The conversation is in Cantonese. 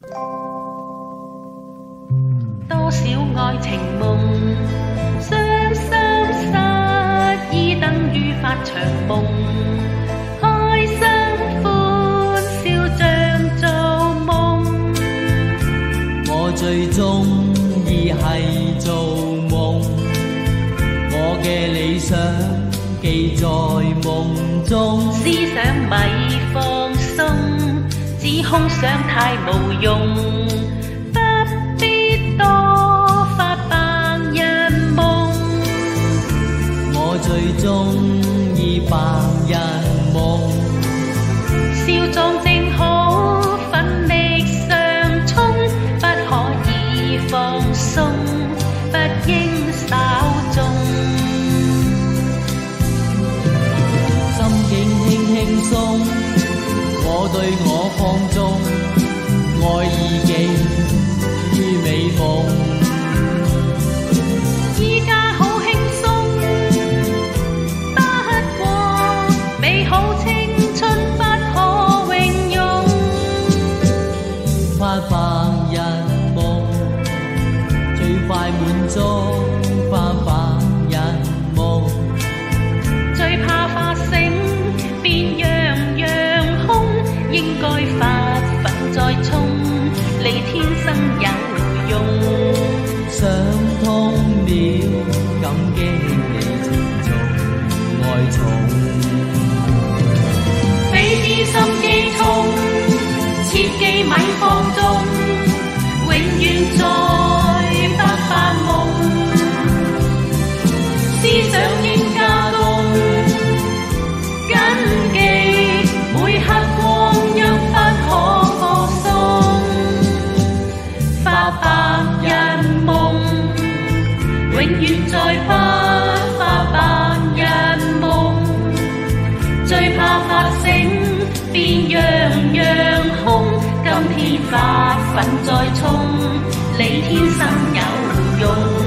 多少愛情夢，傷心失意等於發長夢，開心歡笑像做夢。 我最鍾意係做夢，我嘅理想記在夢中。 思想咪放鬆，只空想太無用，不必多發白日夢。 我最鍾意白日夢， 少壯正好，奮力上衝，不可以放鬆，不應稍縱。 心境輕輕鬆，我對我放縱，愛意境於美夢。 依家好輕鬆，不過美好青春不可永用。 發白日夢，最快滿足發白日夢。 最怕發醒變樣樣空，應該發奮再衝，你天生有用。 想通了，感激你持續愛寵， 俾啲心機衝，切記咪放縱，永遠再不發夢。思想應加工，謹記每刻光陰不可放鬆。發白日夢，永遠再不發白日夢。最怕發醒變樣樣空，今天發奮再衝，你天生有用。